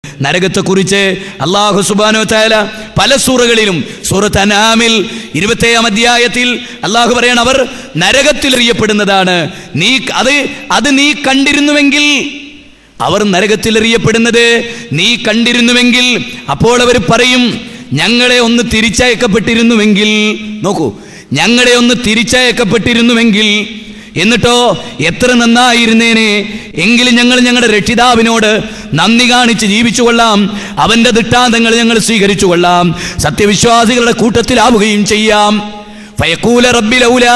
നരകത്തെക്കുറിച്ച് അല്ലാഹു സുബ്ഹാനഹു വ തആല പല സൂറകളിലും സൂറത്ത് അൻആമിൽ 27-ാം അധ്യായത്തിൽ അല്ലാഹു പറയാണ്, അവർ നരകത്തിൽ എറിയപ്പെടുന്നതാണ്. അത് നീ കണ്ടിരുന്നുവെങ്കിൽ, അവർ നരകത്തിൽ എറിയപ്പെടുന്നത് നീ കണ്ടിരുന്നുവെങ്കിൽ, അപ്പോൾ അവർ പറയും, ഞങ്ങളെ ഒന്ന് തിരിച്ചയക്കപ്പെട്ടിരുന്നുവെങ്കിൽ. നോക്കൂ, ഞങ്ങളെ ഒന്ന് തിരിച്ചയക്കപ്പെട്ടിരുന്നുവെങ്കിൽ, എന്നിട്ടോ എത്ര നന്നായിരുന്നേനെ. എങ്കിലും ഞങ്ങൾ ഞങ്ങളുടെ രക്ഷിതാവിനോട് നന്ദി കാണിച്ച് ജീവിച്ചു കൊള്ളാം, അവന്റെ ദൃഷ്ടാന്തങ്ങൾ ഞങ്ങൾ സ്വീകരിച്ചു കൊള്ളാം, സത്യവിശ്വാസികളുടെ കൂട്ടത്തിലാവുകയും ചെയ്യാം. ഫയഖൂല റബ്ബി ലൗലാ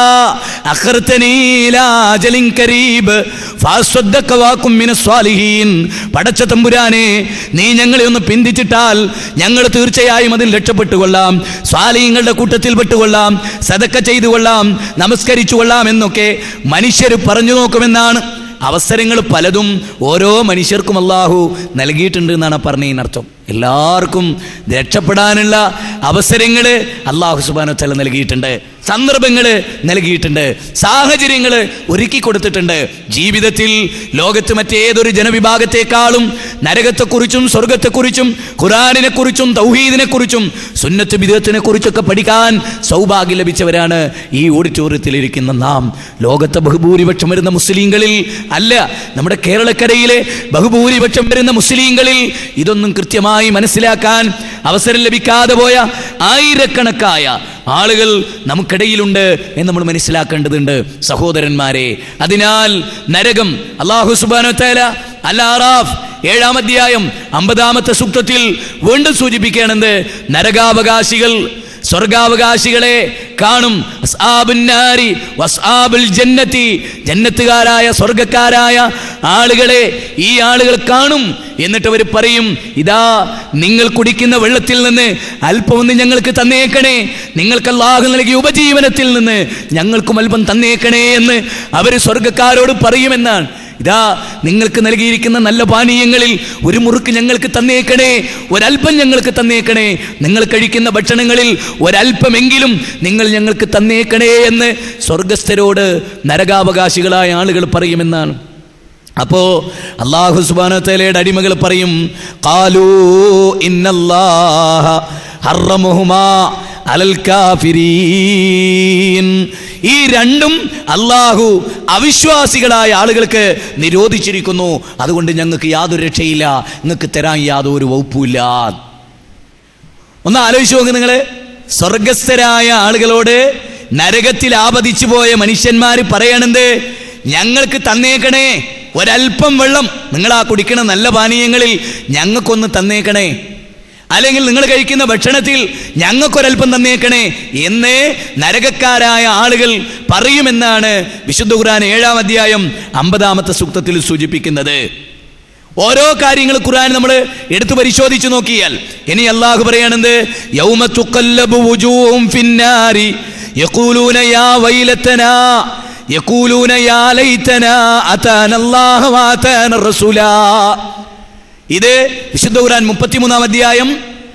അഖർതനീ ഇലാ അജലിൻ കരീബ് ഫഅസ്വദ്ദഖ വഅകും മിനസ് സ്വാലിഹീൻ. പടച്ച തമ്പുരാനെ, നീ ഞങ്ങളെ ഒന്ന് പിന്തിച്ചിട്ടാൽ ഞങ്ങൾ തീർച്ചയായും അതിൽ രക്ഷപ്പെട്ടുകൊള്ളാം, സ്വാലിഹീങ്ങളുടെ കൂട്ടത്തിൽ പെട്ടുകൊള്ളാം, സദക്ക ചെയ്തു കൊള്ളാം, നമസ്കരിച്ചു കൊള്ളാം എന്നൊക്കെ മനുഷ്യർ പറഞ്ഞു നോക്കുമെന്നാണ്. അവസരങ്ങൾ പലതും ഓരോ മനുഷ്യർക്കും അല്ലാഹു നൽകിയിട്ടുണ്ട് എന്നാണ് പറഞ്ഞതിനർത്ഥം. എല്ലാവർക്കും രക്ഷപ്പെടാനുള്ള അവസരങ്ങൾ അല്ലാഹു സുബ്ഹാനഹു വ തആല നൽകിയിട്ടുണ്ട്, സന്ദർഭങ്ങൾ നൽകിയിട്ടുണ്ട്, സാഹചര്യങ്ങൾ ഒരുക്കി കൊടുത്തിട്ടുണ്ട്. ജീവിതത്തിൽ ലോകത്ത് മറ്റേതൊരു ജനവിഭാഗത്തെക്കാളും നരകത്തെക്കുറിച്ചും സ്വർഗത്തെക്കുറിച്ചും ഖുർആനിനെ കുറിച്ചും തൗഹീദിനെ കുറിച്ചും സുന്നത്ത് ബിദ്അത്തിനെ കുറിച്ചൊക്കെ പഠിക്കാൻ സൗഭാഗ്യം ലഭിച്ചവരാണ് ഈ ഓഡിറ്റോറിയത്തിൽ ഇരിക്കുന്ന നാം. ലോകത്തെ ബഹുഭൂരിപക്ഷം വരുന്ന മുസ്ലിങ്ങളിൽ അല്ല, നമ്മുടെ കേരളക്കരയിലെ ബഹുഭൂരിപക്ഷം വരുന്ന മുസ്ലിങ്ങളിൽ ഇതൊന്നും കൃത്യമായി മനസ്സിലാക്കാൻ അവസരം ലഭിക്കാതെ പോയ ആയിരക്കണക്കായ ആളുകൾ നമുക്കിടയിലുണ്ട് എന്ന് നമ്മൾ മനസ്സിലാക്കേണ്ടതുണ്ട് സഹോദരന്മാരെ. അതിനാൽ നരകം അല്ലാഹു സുബ്ഹാനഹു വ തആല അൽ-അറാഫ് 7-ാം അധ്യായം 50-ാമത്തെ സൂക്തത്തിൽ വീണ്ടും സൂചിപ്പിക്കുകയാണെന്ന്, നരകാവകാശികൾ സ്വർഗാവകാശികളെ കാണും. അസ്ഹാബുൻ നാരി വസ്ഹാബുൽ ജന്നത്തി, ജന്നത്തുകാരായ സ്വർഗക്കാരായ ആളുകളെ ഈ ആളുകൾ കാണും. എന്നിട്ട് അവർ പറയും, ഇതാ നിങ്ങൾ കുടിക്കുന്ന വെള്ളത്തിൽ നിന്ന് അല്പമൊന്ന് ഞങ്ങൾക്ക് തന്നേക്കണേ, നിങ്ങൾക്ക് അല്ലാഹു നൽകിയ ഉപജീവനത്തിൽ നിന്ന് ഞങ്ങൾക്കും അല്പം തന്നേക്കണേ എന്ന് അവർ സ്വർഗക്കാരോട് പറയുമെന്നാണ്. ഇതാ നിങ്ങൾക്ക് നൽകിയിരിക്കുന്ന നല്ല പാനീയങ്ങളിൽ ഒരു മുറുക്ക് ഞങ്ങൾക്ക് തന്നേക്കണേ, ഒരല്പം ഞങ്ങൾക്ക് തന്നേക്കണേ, നിങ്ങൾ കഴിക്കുന്ന ഭക്ഷണങ്ങളിൽ ഒരല്പമെങ്കിലും നിങ്ങൾ ഞങ്ങൾക്ക് തന്നേക്കണേ എന്ന് സ്വർഗസ്ഥരോട് നരകാവകാശികളായ ആളുകൾ പറയുമെന്നാണ്. അപ്പോ അല്ലാഹു സുബ്ഹാനഹു വ തആലയുടെ അടിമകൾ പറയും, ഖാലൂ ഇന്നല്ലാഹ ഹറമഹുമാ അലൽ കാഫിരീൻ. ഈ രണ്ടും അല്ലാഹു അവിശ്വാസികളായ ആളുകൾക്ക് നിരോധിച്ചിരിക്കുന്നു, അതുകൊണ്ട് ഞങ്ങൾക്ക് യാതൊരു രക്ഷയില്ല, നിങ്ങൾക്ക് തരാൻ യാതൊരു വകുപ്പുമില്ല. ഒന്ന് ആലോചിച്ച് നോക്ക് നിങ്ങൾ, സ്വർഗസ്ഥരായ ആളുകളോട് നരകത്തിൽ ആപതിച്ചു പോയ മനുഷ്യന്മാർ പറയണത്, ഞങ്ങൾക്ക് തന്നേക്കണേ ഒരല്പം വെള്ളം, നിങ്ങൾ ആ കുടിക്കണ നല്ല പാനീയങ്ങളിൽ ഞങ്ങൾക്കൊന്ന് തന്നേക്കണേ, അല്ലെങ്കിൽ നിങ്ങൾ കഴിക്കുന്ന ഭക്ഷണത്തിൽ ഞങ്ങൾക്കൊരൽപ്പം തന്നേക്കണേ എന്ന് നരകക്കാരായ ആളുകൾ പറയുമെന്നാണ് വിശുദ്ധ ഖുർആൻ 7-ാം അധ്യായം 50-ാമത്തെ സൂക്തത്തിൽ സൂചിപ്പിക്കുന്നത്. ഓരോ കാര്യങ്ങൾ ഖുർആൻ നമ്മൾ എടുത്തു പരിശോധിച്ചു നോക്കിയാൽ ഇനി അല്ലാഹു പറയുന്നത്, യൗമ തുഖല്ലബു വുജൂഹും ഫിന്നാരി യഖൂലൂന യാ വൈലതനാ യഖൂലൂന യാ ലൈതനാ അതാനല്ലാഹു വഅതാന റസൂലാ. ഇത് വിശുദ്ധ ഖുർആൻ 33-ാം അധ്യായം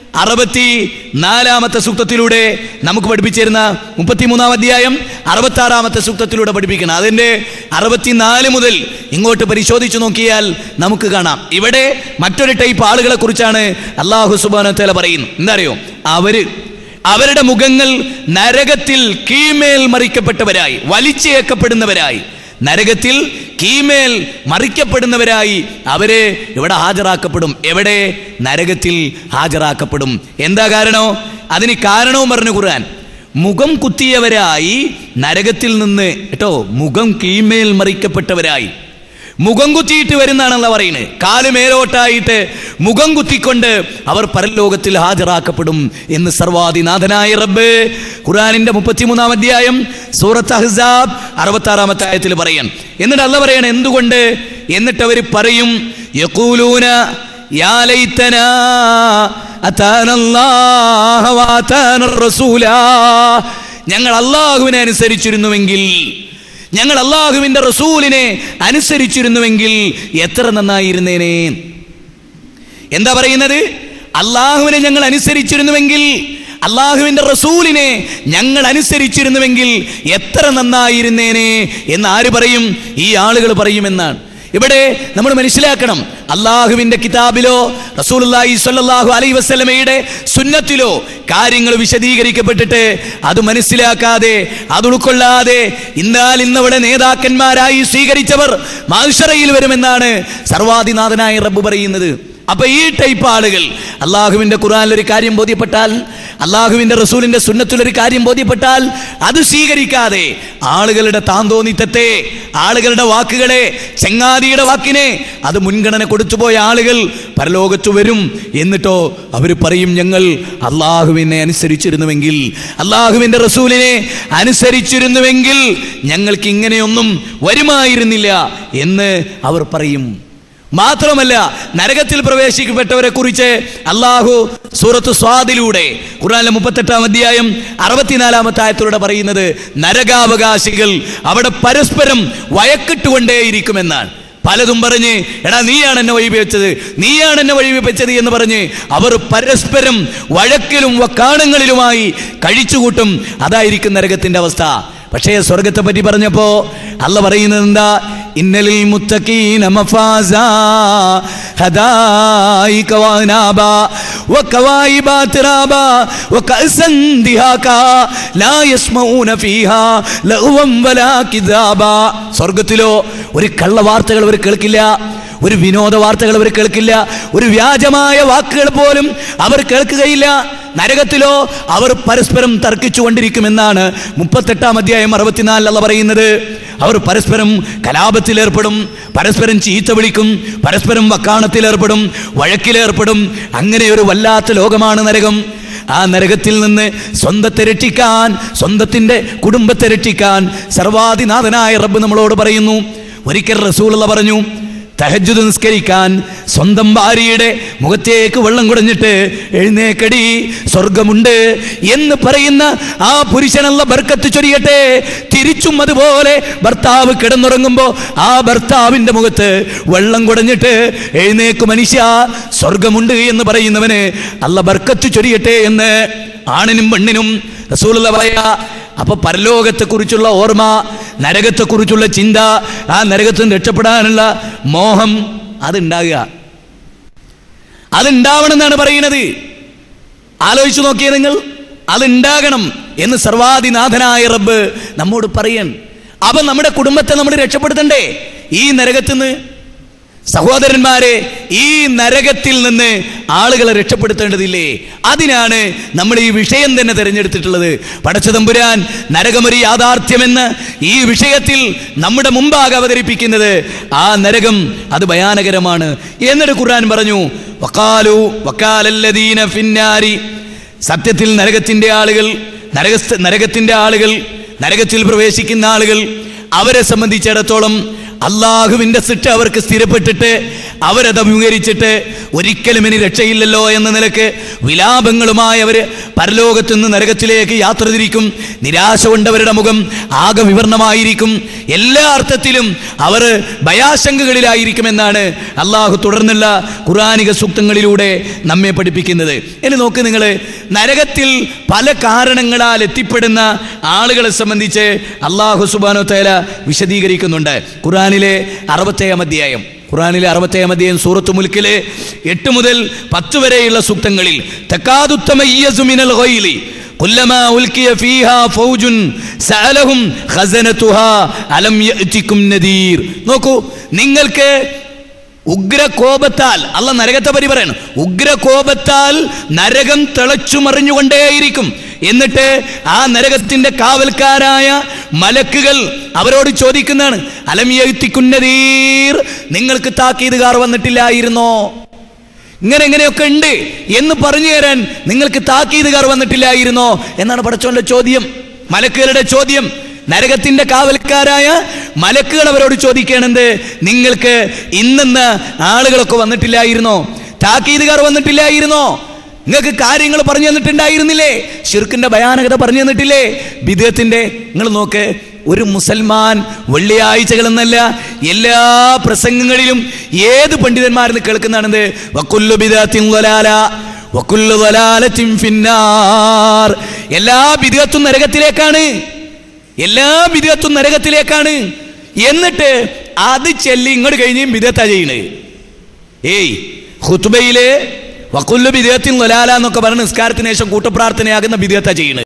64-ാമത്തെ സൂക്തത്തിലൂടെ നമുക്ക് പഠിപ്പിച്ചിരുന്ന 33-ാം അധ്യായം 66-ാമത്തെ സൂക്തത്തിലൂടെ പഠിപ്പിക്കണം. അതിൻ്റെ 64 മുതൽ ഇങ്ങോട്ട് പരിശോധിച്ചു നോക്കിയാൽ നമുക്ക് കാണാം, ഇവിടെ മറ്റൊരു ടൈപ്പ് ആളുകളെ കുറിച്ചാണ് അല്ലാഹു സുബ്ഹാനഹു വ തആല പറയുന്നത്. എന്താ അറിയോ, അവരുടെ മുഖങ്ങൾ നരകത്തിൽ കീഴ്മേൽ മറിക്കപ്പെട്ടവരായി, വലിച്ചേക്കപ്പെടുന്നവരായി, നരകത്തിൽ കീഴ്മേൽ മറിക്കപ്പെടുന്നവരായി അവരെ ഇവിടെ ഹാജരാക്കപ്പെടും. എവിടെ? നരകത്തിൽ ഹാജരാക്കപ്പെടും. എന്താ കാരണോ? അതിന് കാരണവും പറഞ്ഞു ഖുർആൻ. മുഖം കുത്തിയവരായി നരകത്തിൽ നിന്ന് കേട്ടോ, മുഖം കീഴ്മേൽ മറിക്കപ്പെട്ടവരായി, മുഖം കുത്തിയിട്ട് വരുന്നാണല്ലോ പറയുന്നത്. കാല് മേലോട്ടായിട്ട് മുഖം കുത്തിക്കൊണ്ട് അവർ പരലോകത്തിൽ ഹാജരാക്കപ്പെടും എന്ന് സർവാധിനാഥനായ റബ്ബ് ഖുർആനിന്റെ 33-ാം അധ്യായം സൂറത്ത് അഹ്സാബ് 66-ാമത്തെ ആയത്തിൽ പറയാൻ. എന്നിട്ട് അല്ലാഹു പറയാണ് എന്തുകൊണ്ട്? എന്നിട്ട് അവർ പറയും, യഖൂലൂന യാ ലൈതനാ അതാനല്ലാഹ വഅതാനർ റസൂലാ, ഞങ്ങൾ അല്ലാഹുവിനെ അനുസരിച്ചിരുന്നുവെങ്കിൽ, ഞങ്ങൾ അല്ലാഹുവിന്റെ റസൂലിനെ അനുസരിച്ചിരുന്നുവെങ്കിൽ എത്ര നന്നായിരുന്നേനെ. എന്താ പറയുന്നത്? അല്ലാഹുവിനെ ഞങ്ങൾ അനുസരിച്ചിരുന്നുവെങ്കിൽ, അല്ലാഹുവിന്റെ റസൂലിനെ ഞങ്ങൾ അനുസരിച്ചിരുന്നുവെങ്കിൽ എത്ര നന്നായിരുന്നേനെ എന്ന് ആര് പറയും? ഈ ആളുകൾ പറയുമെന്നാണ്. ഇവിടെ നമ്മൾ മനസ്സിലാക്കണം, അള്ളാഹുവിന്റെ കിതാബിലോ റസൂലുള്ളാഹി സ്വല്ലല്ലാഹു അലൈഹി വസല്ലമയുടെ സുന്നത്തിലോ കാര്യങ്ങൾ വിശദീകരിക്കപ്പെട്ടിട്ട് അത് മനസ്സിലാക്കാതെ അത് ഉൾക്കൊള്ളാതെ ഇന്നവിടെ നേതാക്കന്മാരായി സ്വീകരിച്ചവർ മഹ്ശറയിൽ വരുമെന്നാണ് സർവാധിനാഥനായ റബ്ബ് പറയുന്നത്. അപ്പൊ ഈ ടൈപ്പ് ആളുകൾ അള്ളാഹുവിന്റെ ഖുർആനിൽ ഒരു കാര്യം ബോധ്യപ്പെട്ടാൽ, അള്ളാഹുവിന്റെ റസൂലിന്റെ സുന്നത്തിലൊരു കാര്യം ബോധ്യപ്പെട്ടാൽ അത് സ്വീകരിക്കാതെ ആളുകളുടെ താന്തോന്നിത്തത്തെ, ആളുകളുടെ വാക്കുകളെ, ചങ്ങാതിയുടെ വാക്കിനെ അത് മുൻഗണന കൊടുത്തുപോയ ആളുകൾ പരലോകത്ത് വരും. എന്നിട്ടോ അവർ പറയും, ഞങ്ങൾ അള്ളാഹുവിനെ അനുസരിച്ചിരുന്നുവെങ്കിൽ, അള്ളാഹുവിന്റെ റസൂലിനെ അനുസരിച്ചിരുന്നുവെങ്കിൽ ഞങ്ങൾക്ക് ഇങ്ങനെയൊന്നും വരുമായിരുന്നില്ല എന്ന് അവർ പറയും. മാത്രമല്ല, നരകത്തിൽ പ്രവേശിക്കപ്പെട്ടവരെ കുറിച്ച് അള്ളാഹു സൂറത്ത് സ്വാദിലൂടെ ഖുർആനിലെ 38-ാം അധ്യായം 64-ാമത്തെ ആയത്തിലൂടെ പറയുന്നത്, നരകാവകാശികൾ അവിടെ പരസ്പരം വഴക്കിട്ടുകൊണ്ടേയിരിക്കുമെന്നാണ്. പലതും പറഞ്ഞ്, എടാ നീയാണ് എന്നെ വഴിവെച്ചത്, നീയാണ് എന്നെ വഴിവെച്ചത് എന്ന് പറഞ്ഞ് അവർ പരസ്പരം വഴക്കിലും വക്കാണങ്ങളിലുമായി കഴിച്ചുകൂട്ടും. അതായിരിക്കും നരകത്തിന്റെ അവസ്ഥ. പക്ഷേ സ്വർഗത്തെ പറ്റി പറഞ്ഞപ്പോ അല്ല പറയുന്നത് എന്താ? ഇന്നലിൽ മുത്തഖീന മഫാസാ ഹദായിക വനാബാ വകവായിബ തറാബാ വകഅസൻ ദിഹാകാ ലാ യസ്മഊന ഫീഹാ ലഗ്വൻ വലാ കിദാബാ. സ്വർഗത്തിലോ ഒരു കള്ള വാർത്തകൾ അവർ കേൾക്കില്ല, ഒരു വിനോദ വാർത്തകൾ അവർ കേൾക്കില്ല, ഒരു വ്യാജമായ വാക്കുകൾ പോലും അവർ കേൾക്കുകയില്ല. നരകത്തിലോ അവർ പരസ്പരം തർക്കിച്ചുകൊണ്ടിരിക്കുമെന്നാണ് 38-ാം അധ്യായം 64 അല്ല പറയുന്നത്. അവർ പരസ്പരം കലാപത്തിലേർപ്പെടും, പരസ്പരം ചീത്ത വിളിക്കും, പരസ്പരം വക്കാണത്തിലേർപ്പെടും, വഴക്കിലേർപ്പെടും. അങ്ങനെ ഒരു വല്ലാത്ത ലോകമാണ് നരകം. ആ നരകത്തിൽ നിന്ന് സ്വന്തത്തെ രക്ഷിക്കാൻ, സ്വന്തത്തിന്റെ കുടുംബത്തെ രക്ഷിക്കാൻ സർവാധിനാഥനായ റബ്ബ് നമ്മളോട് പറയുന്നു. ഒരിക്കൽ റസൂലുള്ള പറഞ്ഞു, തഹജ്ജുദ് നിസ്കരിക്കാൻ സ്വന്തം ഭാര്യയുടെ മുഖത്തേക്ക് വെള്ളം കുടഞ്ഞിട്ട് എഴുന്നേക്കടി, സ്വർഗമുണ്ട് എന്ന് പറയുന്ന ആ പുരുഷനുള്ള ബർക്കത്ത് ചൊരിയട്ടെ. തിരിച്ചും അതുപോലെ ഭർത്താവ് കിടന്നുറങ്ങുമ്പോ ആ ഭർത്താവിന്റെ മുഖത്ത് വെള്ളം കുടഞ്ഞിട്ട് എഴുന്നേക്ക് മനുഷ്യ, സ്വർഗമുണ്ട് എന്ന് പറയുന്നവന് അല്ല ബർക്കത്ത് ചൊരിയട്ടെ എന്ന് ആണിനും പെണ്ണിനും റസൂലുള്ള പറയാ. അപ്പൊ പരലോകത്തെ കുറിച്ചുള്ള ഓർമ്മ, നരകത്തെ കുറിച്ചുള്ള ചിന്ത, ആ നരകത്തിൽ നിന്ന് രക്ഷപ്പെടാനുള്ള മോഹം അതുണ്ടാകുക, അതുണ്ടാവണം എന്നാണ് പറയുന്നത്. ആലോചിച്ചു നോക്കിയേ നിങ്ങൾ, അതുണ്ടാകണം എന്ന് സർവാധിനാഥനായ റബ്ബ് നമ്മോട് പറയൻ. അപ്പൊ നമ്മുടെ കുടുംബത്തെ നമ്മൾ രക്ഷപ്പെടുത്തണ്ടേ ഈ നരകത്തിൽ നിന്ന്? സഹോദരന്മാരെ, ഈ നരകത്തിൽ നിന്ന് ആളുകളെ രക്ഷപ്പെടുത്തേണ്ടതില്ലേ? അതിനാണ് നമ്മൾ ഈ വിഷയം തന്നെ തിരഞ്ഞെടുത്തിട്ടുള്ളത്. പടച്ചതമ്പുരാൻ നരകമൊരു യാഥാർത്ഥ്യമെന്ന് ഈ വിഷയത്തിൽ നമ്മുടെ മുമ്പാകെ അവതരിപ്പിക്കുന്നത്. ആ നരകം അത് ഭയാനകരമാണ്. എന്നിട്ട് ഖുർആൻ പറഞ്ഞു, വഖാലു വഖാലല്ലദീന ഫിന്നാരി, സത്യത്തിൽ നരകത്തിന്റെ ആളുകൾ, നരകത്തിന്റെ ആളുകൾ, നരകത്തിൽ പ്രവേശിക്കുന്ന ആളുകൾ, അവരെ സംബന്ധിച്ചിടത്തോളം അള്ളാഹുവിന്റെ ശിക്ഷ അവർക്ക് സ്ഥിരപ്പെട്ടിട്ട് അവരത് അഭിമുഖീകരിച്ചിട്ട് ഒരിക്കലും ഇനി രക്ഷയില്ലല്ലോ എന്ന നിലക്ക് വിലാപങ്ങളുമായി അവര് പരലോകത്തു നിന്ന് നരകത്തിലേക്ക് യാത്ര തിരിക്കും. നിരാശ കൊണ്ടവരുടെ മുഖം ആകെ വിവരണമായിരിക്കും. എല്ലാ അർത്ഥത്തിലും അവർ ഭയാശങ്കകളിലായിരിക്കുമെന്നാണ് അള്ളാഹു തുടർന്നുള്ള ഖുർആനിക സൂക്തങ്ങളിലൂടെ നമ്മെ പഠിപ്പിക്കുന്നത്. ഇനി നോക്ക് നിങ്ങൾ, നരകത്തിൽ പല കാരണങ്ങളാൽ എത്തിപ്പെടുന്ന ആളുകളെ സംബന്ധിച്ച് അള്ളാഹു സുബ്ഹാനഹു വ തആല വിശദീകരിക്കുന്നുണ്ട്. ഖുർആനിലെ 60-ാം അധ്യായം, ഖുർആനിലെ 60-ാം അധ്യായം സൂറത്തുൽ മുൽക്കിലെ 8 മുതൽ 10 വരെയുള്ള സൂക്തങ്ങളിൽ തകാദു തമയ്യസു മിനൽ ഗൈലി കുല്ലമാ ഉൽകിയ ഫീഹാ ഫൗജുൻ സഅലഹും ഖസനതുഹാ അലം യഅതികും നദീർ. നോക്കൂ, നിങ്ങൾക്ക് ഉഗ്രകോപത്താൽ, അല്ലാഹ് നരകത്തെ പറ്റി പറയാണ്, ഉഗ്രകോപത്താൽ നരകം തിളച്ചു മറിഞ്ഞുകൊണ്ടേയിരിക്കും. എന്നിട്ട് ആ നരകത്തിന്റെ കാവൽക്കാരായ മലക്കുകൾ അവരോട് ചോദിക്കുന്നതാണ്, അലം യഅതികും നദീർ, നിങ്ങൾക്ക് താക്കീതുകാർ വന്നിട്ടില്ലായിരുന്നോ? ഇങ്ങനെയൊക്കെ ഉണ്ട് എന്ന് പറഞ്ഞു തരാൻ നിങ്ങൾക്ക് താക്കീതുകാർ വന്നിട്ടില്ലായിരുന്നോ എന്നാണ് പടച്ചോന്റെ ചോദ്യം, മലക്കുകളുടെ ചോദ്യം. നരകത്തിന്റെ കാവൽക്കാരായ മലക്കുകൾ അവരോട് ചോദിക്കണത്, നിങ്ങൾക്ക് ഇന്നെന്ന് ആളുകളൊക്കെ വന്നിട്ടില്ലായിരുന്നോ? താക്കീതുകാർ വന്നിട്ടില്ലായിരുന്നോ? നിങ്ങൾക്ക് കാര്യങ്ങൾ പറഞ്ഞു തന്നിട്ടുണ്ടായിരുന്നില്ലേ? ശിർക്കിന്റെ ഭയാനകത പറഞ്ഞു തന്നിട്ടില്ലേ? ബിദ്അത്തിന്റെ, നിങ്ങൾ നോക്ക്, ഒരു മുസൽമാൻ വെള്ളിയാഴ്ചകൾ എന്നല്ല എല്ലാ പ്രസംഗങ്ങളിലും ഏത് പണ്ഡിതന്മാരെന്ന് കേൾക്കുന്നതാണെന്ന്, വകുല്ലു ബിദ്അത്തിൻ ളലാല വകുല്ലു ളലാലത്തിൻ ഫിന്നാർ. എല്ലാ ബിദ്അത്തും നരകത്തിലേക്കാണ്, എല്ലാ ബിദ്അത്തും നരകത്തിലേക്കാണ്. എന്നിട്ട് അത് ചെല്ലി ഇങ്ങോട്ട് കഴിഞ്ഞ് ബിദഅത്താ ചെയ്യണേ. ഏയ് ഖുത്ബയിലെ വഖുല്ലു ബിദഅത്തിൻ ളലാല എന്നൊക്കെ പറഞ്ഞ നിസ്കാരത്തിന് ശേഷം കൂട്ടപ്രാർത്ഥനയാകുന്ന ബിദഅത്താ ചെയ്യണേ.